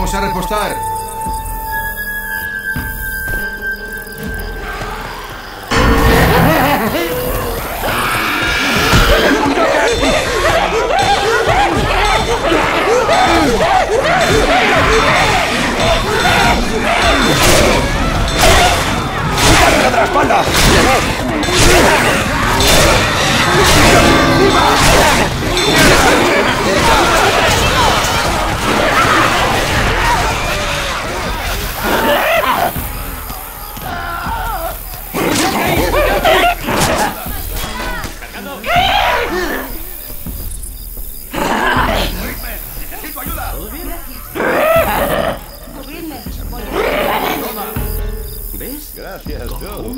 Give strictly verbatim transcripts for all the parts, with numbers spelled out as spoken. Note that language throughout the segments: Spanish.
Vamos a repostar. ¡Carga de la espalda! ¡Necesito ayuda! ¿Ves? Gracias, Joe.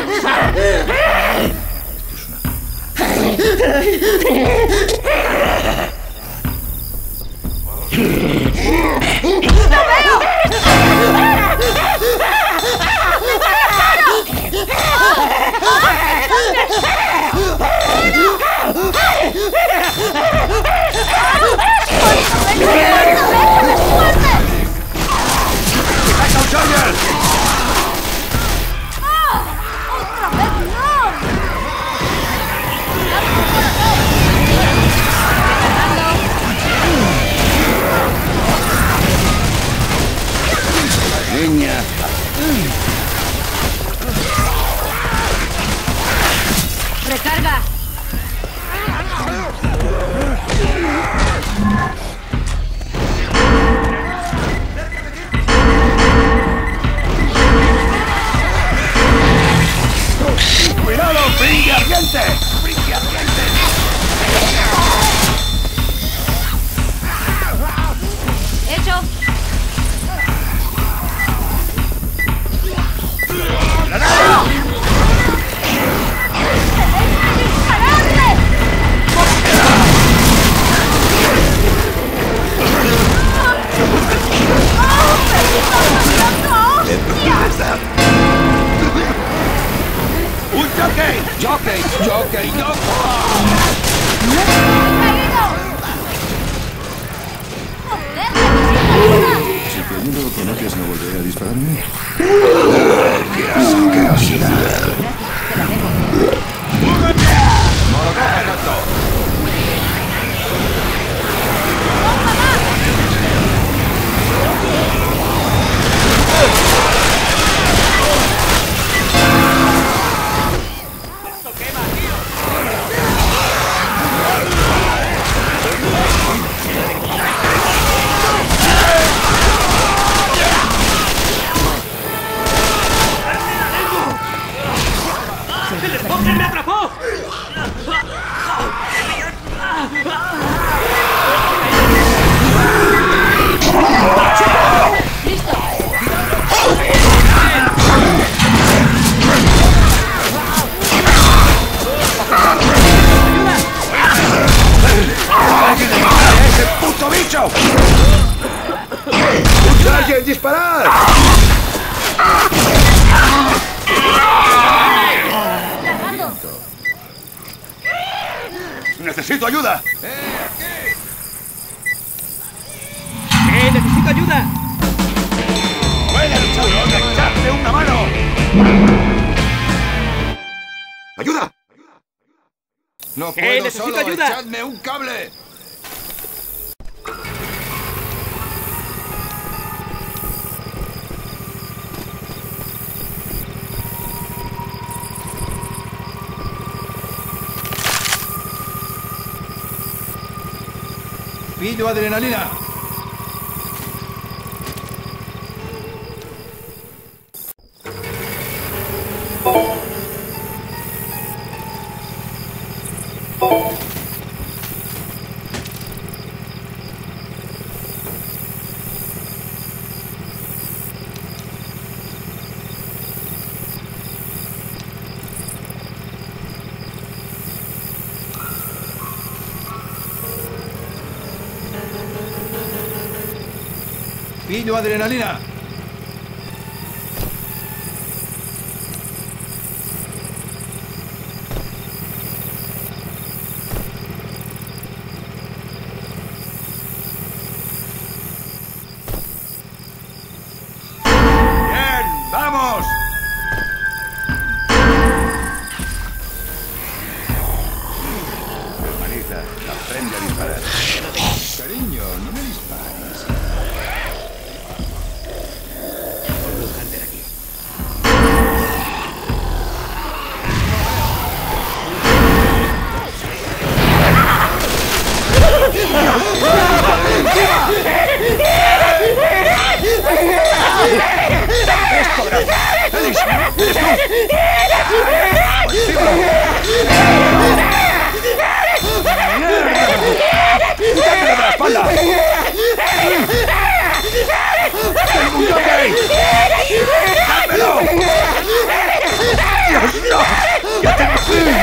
Niña. ¡Recarga! ¡Cuidado, brinque ardiente! ¡Brinque ardiente! ¡Hecho! ¡Granada! ¡Un jockey! ¡Jockey! ¡Jockey! ¡Jockey! Si te ayudo, ¿prometes no volveré a dispararme? ¡Qué asquerosidad! ¡El me atrapó! ¡Ese puto bicho! ¡Sargent, disparad! ¡Necesito ayuda! ¡Eh, necesito ayuda! ¡Buena, luchador! ¡Echadme una mano! ¡Ayuda! ¡No ¡Eh, puedo necesito solo! ayuda! ¡Echadme un cable! ¡Pillo adrenalina! ¡Pillo adrenalina! ¡Quítatelo de la espalda! ¡Tengo un jockey! ¡Dámelo! ¡Dios mío! ¡Ya tengo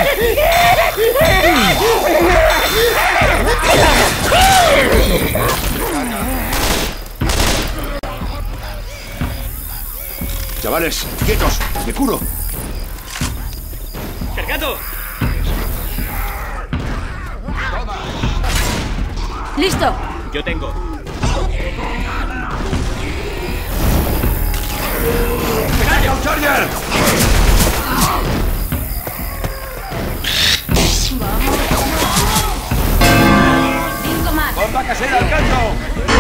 Chavales, quietos, me curo. ¡Cargando! ¡Listo! Yo tengo. ¡Venga, un Charger! Cinco más. ¡Bomba casera al canto!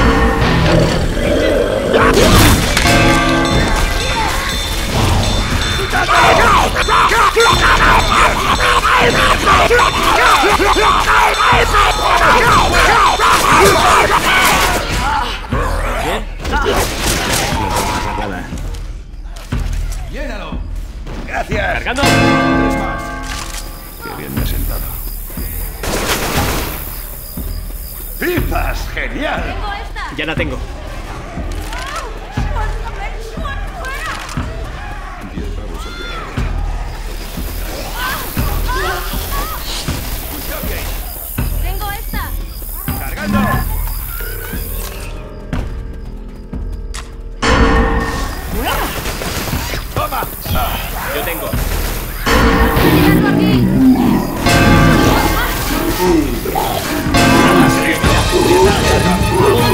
¡Llénalo! ¡Gracias! ¡Cargando! Tres más. Qué bien me he sentado. ¡Pipas! ¡Genial! Tengo esta. Ya la tengo. Diez pavos al día. Tengo esta. ¡Cargando! ¡Toma! Yo tengo. Tirando aquí. ¡Toma!